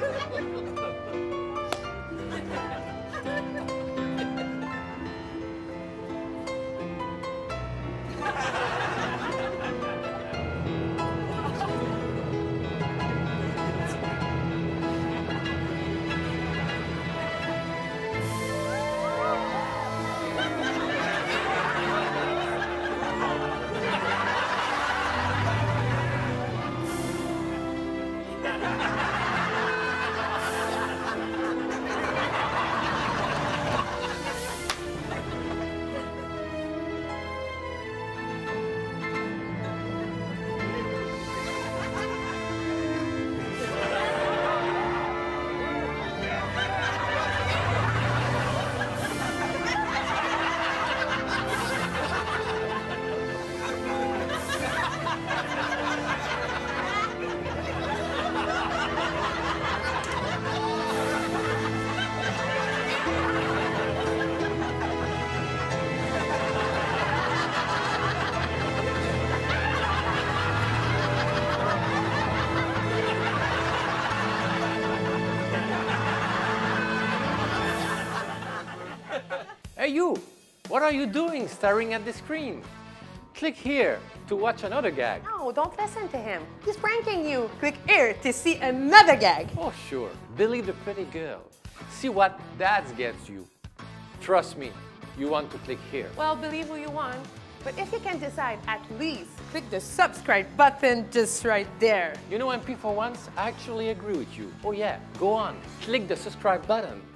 Hey you! What are you doing staring at the screen? Click here to watch another gag. No, don't listen to him. He's pranking you. Click here to see another gag. Oh sure, believe the pretty girl. See what that gets you. Trust me, you want to click here. Well, believe who you want. But if you can decide, at least click the subscribe button just right there. You know, MP, for once, I actually agree with you. Oh yeah, go on, click the subscribe button.